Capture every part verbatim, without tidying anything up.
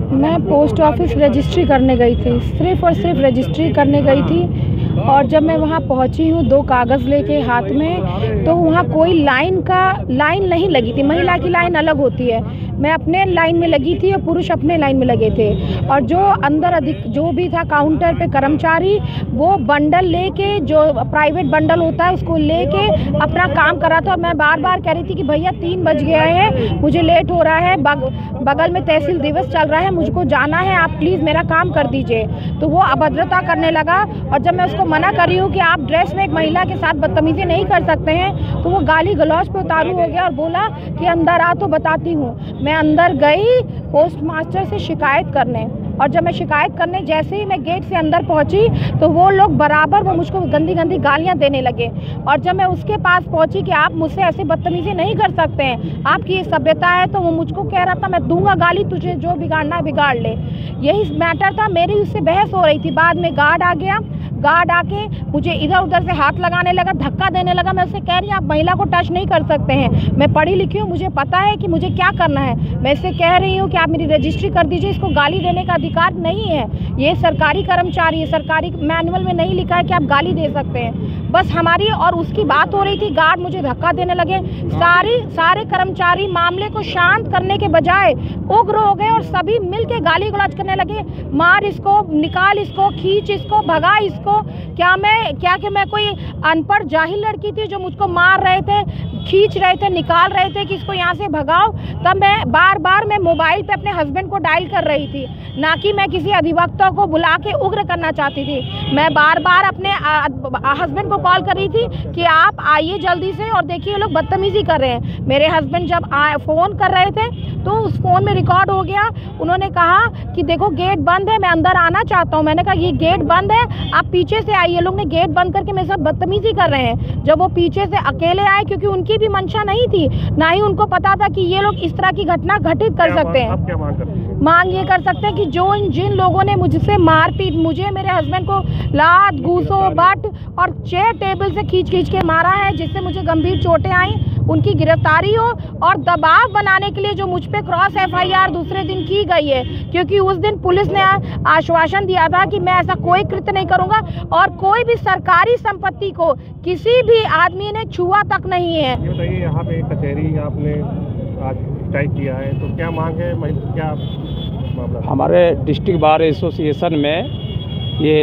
मैं post office registry करने गई थी, सिर्फ और सिर्फ रजिस्ट्री करने गई थी। और जब मैं वहाँ पहुँची हूँ दो कागज़ लेके हाथ में, तो वहाँ कोई लाइन का लाइन नहीं लगी थी। महिला की लाइन अलग होती है, मैं अपने लाइन में लगी थी और पुरुष अपने लाइन में लगे थे। और जो अंदर अधिक जो भी था काउंटर पे कर्मचारी, वो बंडल लेके, जो प्राइवेट बंडल होता है उसको लेके अपना काम कर रहा था। और मैं बार बार कह रही थी कि भैया तीन बज गया है, मुझे लेट हो रहा है, बग, बगल में तहसील दिवस चल रहा है, मुझको जाना है, आप प्लीज़ मेरा काम कर दीजिए। तो वो अभद्रता करने लगा। और जब मैं उसको मना कर रही हूँ कि आप ड्रेस में एक महिला के साथ बदतमीजी नहीं कर सकते हैं, तो वो गाली गलौज पे उतारू हो गया और बोला कि अंदर आ तो बताती हूँ। मैं अंदर गई पोस्ट मास्टर से शिकायत करने, और जब मैं शिकायत करने जैसे ही मैं गेट से अंदर पहुंची, तो वो लोग बराबर वो मुझको गंदी गंदी गालियां देने लगे। और जब मैं उसके पास पहुंची कि आप मुझसे ऐसे बदतमीजी नहीं कर सकते हैं, आपकी ये सभ्यता है, तो वो मुझको कह रहा था मैं दूंगा गाली, तुझे जो बिगाड़ना है बिगाड़ ले। यही मैटर था, मेरी उससे बहस हो रही थी। बाद में गार्ड आ गया, गार्ड आके मुझे इधर उधर से हाथ लगाने लगा, धक्का देने लगा। मैं उससे कह रही हूँ आप महिला को टच नहीं कर सकते हैं, मैं पढ़ी लिखी हूँ, मुझे पता है कि मुझे क्या करना है। मैं इससे कह रही हूँ कि आप मेरी रजिस्ट्री कर दीजिए, इसको गाली देने का अधिकार नहीं है। ये सरकारी कर्मचारी है, सरकारी मैनुअल में नहीं लिखा है कि आप गाली दे सकते हैं। बस हमारी और उसकी बात हो रही थी, गार्ड मुझे धक्का देने लगे। सारी सारे कर्मचारी मामले को शांत करने के बजाय उग्र हो गए और सभी मिल के गाली गलौज करने लगे, मार इसको, निकाल इसको, खींच इसको, भगा इसको। क्या मैं क्या कि मैं कोई अनपढ़ जाहिल लड़की थी जो मुझको मार रहे थे, खींच रहे थे, निकाल रहे थे कि इसको यहाँ से भगाओ? तब मैं बार बार मैं मोबाइल पे अपने हस्बैंड को डायल कर रही थी, ना कि मैं किसी अधिवक्ता को बुला के उग्र करना चाहती थी। मैं बार बार अपने हस्बैंड को कॉल कर रही थी कि आप आइए जल्दी से, और देखिए लोग बदतमीजी कर रहे हैं। मेरे हस्बैंड जब आ, फ़ोन कर रहे थे तो उस फ़ोन में रिकॉर्ड हो गया। उन्होंने कहा कि देखो गेट बंद है, मैं अंदर आना चाहता हूँ। मैंने कहा ये गेट बंद है, आप पीछे से आइए। लोग ने गेट बंद करके मेरे साथ बदतमीजी कर रहे हैं। जब वो पीछे से अकेले आए, क्योंकि उनकी भी मंशा नहीं थी, ना ही उनको पता था कि ये लोग इस तरह की घटना घटित कर सकते हैं। क्या मांग करते हैं? मांग ये कर सकते हैं कि जो जिन लोगों ने मुझसे मारपीट, मुझे, मेरे हस्बैंड को लात, घूसो, बट और चेयर टेबल से खींच खींच के मारा है, जिससे मुझे गंभीर चोटें आई, उनकी गिरफ्तारी हो। और दबाव बनाने के लिए जो मुझ पे क्रॉस एफ आई आर दूसरे दिन की गई है, क्योंकि उस दिन पुलिस ने आश्वासन दिया था कि मैं ऐसा कोई कृत्य नहीं करूंगा, और कोई भी सरकारी संपत्ति को किसी भी आदमी ने छुआ तक नहीं है। ये बताइए, यहाँ पे कचहरी आपने आज स्ट्राइक किया है, तो क्या मांग है, क्या मामला? हमारे डिस्ट्रिक्ट बार एसोसिएशन में ये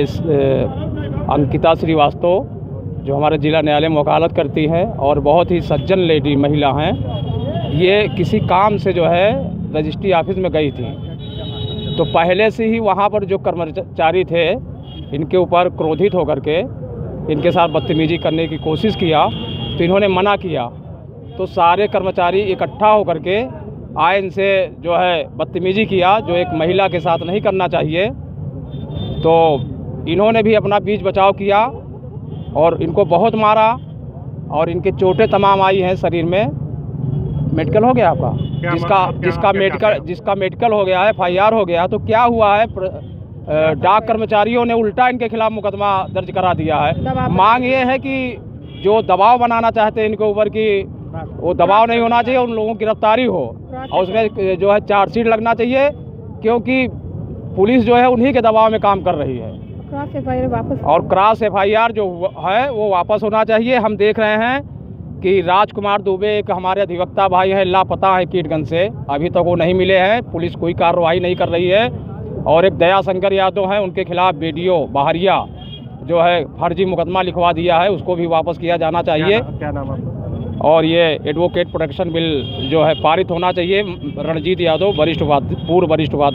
अंकिता श्रीवास्तव, जो हमारे ज़िला न्यायालय में वकालत करती है और बहुत ही सज्जन लेडी महिला हैं, ये किसी काम से जो है रजिस्ट्री ऑफिस में गई थी। तो पहले से ही वहाँ पर जो कर्मचारी थे, इनके ऊपर क्रोधित होकर के इनके साथ बदतमीजी करने की कोशिश किया, तो इन्होंने मना किया। तो सारे कर्मचारी इकट्ठा होकर के आए, इनसे जो है बदतमीजी किया, जो एक महिला के साथ नहीं करना चाहिए। तो इन्होंने भी अपना बीच बचाव किया और इनको बहुत मारा, और इनके चोटें तमाम आई हैं शरीर में। मेडिकल हो गया आपका? जिसका जिसका मेडिकल जिसका मेडिकल हो गया है, एफ आई आर हो गया। तो क्या हुआ है, डाक कर्मचारियों ने उल्टा इनके खिलाफ मुकदमा दर्ज करा दिया है। मांग ये है कि जो दबाव बनाना चाहते हैं इनके ऊपर, कि वो दबाव नहीं होना चाहिए, उन लोगों की गिरफ्तारी हो, और उसमें जो है चार्जशीट लगना चाहिए, क्योंकि पुलिस जो है उन्हीं के दबाव में काम कर रही है। क्रॉस एफ आई आर वापस, और क्रॉस एफ आई आर जो है वो वापस होना चाहिए। हम देख रहे हैं कि राजकुमार दुबे, एक हमारे अधिवक्ता भाई हैं, लापता है कीटगंज से, अभी तक वो नहीं मिले हैं, पुलिस कोई कार्रवाई नहीं कर रही है। और एक दया शंकर यादव हैं, उनके खिलाफ बीडीओ बाहरिया जो है फर्जी मुकदमा लिखवा दिया है, उसको भी वापस किया जाना चाहिए। क्या, क्या नाम है? और ये एडवोकेट प्रोटेक्शन बिल जो है पारित होना चाहिए। रणजीत यादव, वरिष्ठ पूर्व वरिष्ठ